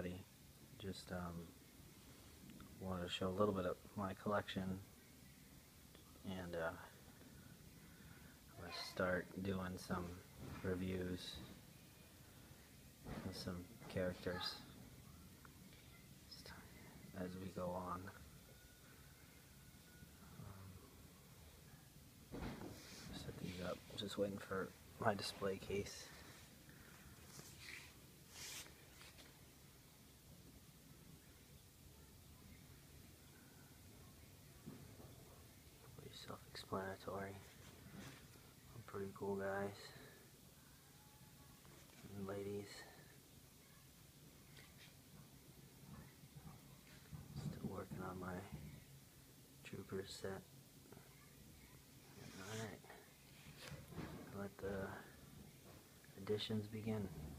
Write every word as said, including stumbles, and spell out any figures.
everybody. Just um, wanted to show a little bit of my collection, and uh, I'm going to start doing some reviews of some characters as we go on. Um, set these up, just waiting for my display case. Pretty self-explanatory. Pretty cool guys and ladies. Still working on my Troopers set. Alright, let the additions begin.